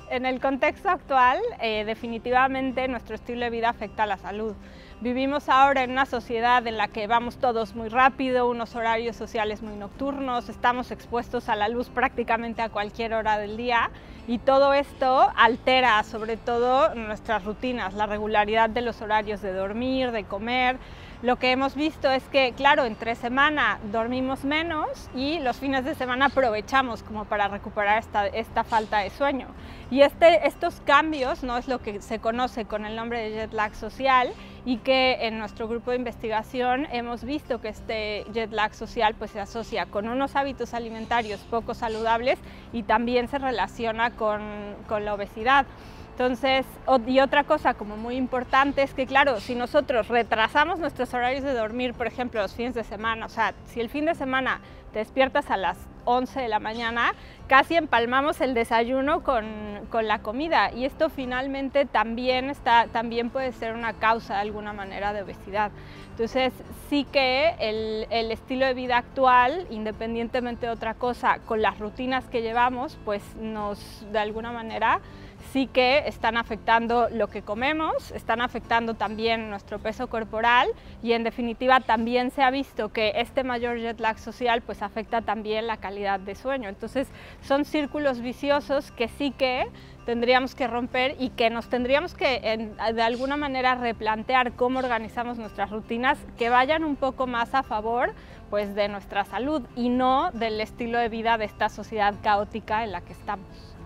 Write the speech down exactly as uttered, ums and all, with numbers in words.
en el contexto actual, eh, definitivamente nuestro estilo de vida afecta a la salud. Vivimos ahora en una sociedad en la que vamos todos muy rápido, unos horarios sociales muy nocturnos, estamos expuestos a la luz prácticamente a cualquier hora del día y todo esto altera sobre todo nuestras rutinas, la regularidad de los horarios de dormir, de comer. Lo que hemos visto es que, claro, entre semana dormimos menos y los fines de semana aprovechamos como para recuperar esta, esta falta de sueño. Y este, estos cambios no es lo que se conoce con el nombre de jet lag social y que en nuestro grupo de investigación hemos visto que este jet lag social pues, se asocia con unos hábitos alimentarios poco saludables y también se relaciona con, con la obesidad. Entonces, y otra cosa como muy importante es que, claro, si nosotros retrasamos nuestros horarios de dormir, por ejemplo, los fines de semana, o sea, si el fin de semana te despiertas a las once de la mañana, casi empalmamos el desayuno con, con la comida y esto finalmente también, está, también puede ser una causa de alguna manera de obesidad. Entonces, sí que el, el estilo de vida actual, independientemente de otra cosa, con las rutinas que llevamos, pues nos, de alguna manera, sí que están afectando lo que comemos, están afectando también nuestro peso corporal y en definitiva también se ha visto que este mayor jet lag social pues afecta también la calidad de sueño. Entonces son círculos viciosos que sí que tendríamos que romper y que nos tendríamos que en, de alguna manera replantear cómo organizamos nuestras rutinas que vayan un poco más a favor pues, de nuestra salud y no del estilo de vida de esta sociedad caótica en la que estamos.